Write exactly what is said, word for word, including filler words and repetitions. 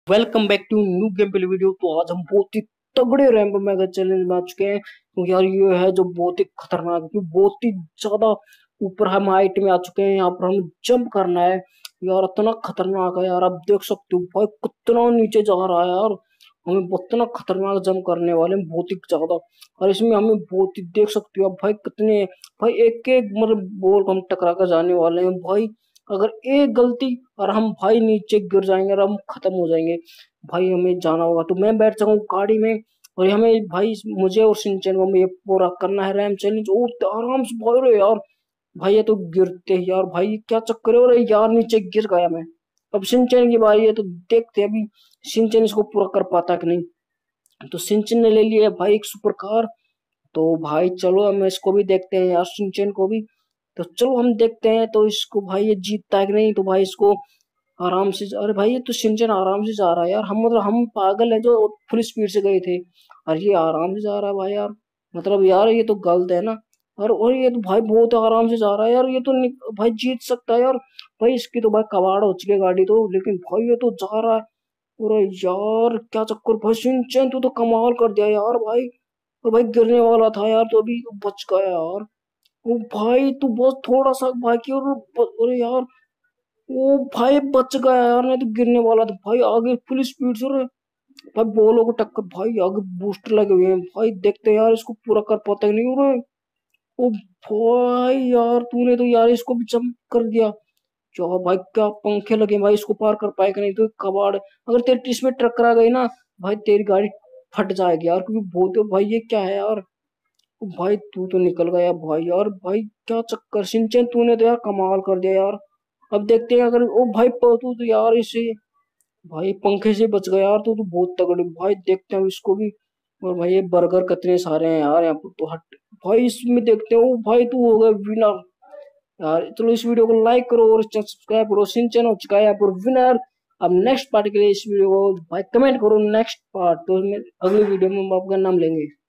Welcome back to new game play video. तो आज हम बहुत ही तगड़े रैंप मेगा चैलेंज में आ चुके हैं। तो यार ये है जो बहुत ही खतरनाक, क्योंकि बहुत ही ज्यादा ऊपर हम हाइट में आ चुके हैं। यहाँ पर हमें जंप करना है यार, इतना खतरनाक है यार। आप देख सकते हो भाई कितना नीचे जा रहा है यार। हमें इतना खतरनाक जंप करने वाले हैं, बहुत ही ज्यादा। और इसमें हमें बहुत ही देख सकते हो आप भाई कितने भाई एक एक मतलब बॉल को हम टकरा कर जाने वाले हैं भाई। अगर एक गलती और हम भाई नीचे गिर जाएंगे और हम खत्म हो जाएंगे भाई। हमें जाना होगा तो मैं बैठ जाऊंगा गाड़ी में, और हमें भाई मुझे और सिंचन को हमें ये पूरा करना है रैम चैलेंज। और आराम से भाग रहे यार भाई। ये तो गिरते हैं यार भाई, ये क्या चक्कर है। और यार नीचे गिर गया मैं। अब सिंचन की बारी है तो देखते हैं अभी सिंचन इसको पूरा कर पाता कि नहीं। तो सिंचन ने ले लिया है भाई एक सुपर कार। तो भाई चलो हम इसको भी देखते हैं यार, सिंचन को भी। तो चलो हम देखते हैं तो इसको भाई ये जीतता है कि नहीं। तो भाई इसको आराम से, अरे भाई ये तो सिंचन आराम से जा रहा है यार। हम मतलब हम पागल है जो फुल स्पीड से गए थे, और ये आराम से जा रहा है भाई यार। मतलब यार ये तो गलत है ना। और और ये तो भाई बहुत आराम से जा रहा है यार। ये तो नि- भाई जीत सकता है यार। भाई इसकी तो भाई कबाड़ हो चुकी है गाड़ी तो, लेकिन भाई ये तो जा रहा है। अरे यार क्या चक्कर भाई, सिंचन तू तो कमाल कर दिया यार भाई। और भाई गिरने वाला था यार तो अभी बच गया यार। ओ भाई तू बस थोड़ा सा भाई की, और अरे यार वो भाई बच गया यार, नहीं तो गिरने वाला था भाई। आगे फुल स्पीड से रे भाई बोलो को टक्कर भाई। आगे बूस्टर लगे हुए हैं भाई, देखते हैं यार इसको पूरा कर पाता ही नहीं हो रहा। ओ भाई यार तूने तो यार इसको भी जंप कर दिया। जो भाई क्या पंखे लगे भाई, इसको पार कर पाएगा नहीं तो कबाड़। अगर तेरी इसमें टक्कर आ गई ना भाई, तेरी गाड़ी फट जाएगी यार, क्योंकि बहुत भाई ये क्या है यार। ओ भाई तू तो निकल गया भाई यार। भाई क्या चक्कर सिंचन, तूने तो यार कमाल कर दिया यार। अब देखते हैं अगर ओ भाई प- तू तो यार इसे भाई पंखे से बच गया यार। तू तो बहुत तगड़ी भाई, देखते हैं इसको भी। और भाई ये बर्गर कितने सारे हैं यार यहाँ पर तो हट। भाई इसमें देखते हैं, ओ भाई तू हो गया विनर यार। चलो इस वीडियो को लाइक करो और सब्सक्राइब करो। सिंचन हो चुका है यहाँ पर विनर। अब नेक्स्ट पार्ट के लिए इस वीडियो को भाई कमेंट करो नेक्स्ट पार्ट, तो अगली वीडियो में हम आपका नाम लेंगे।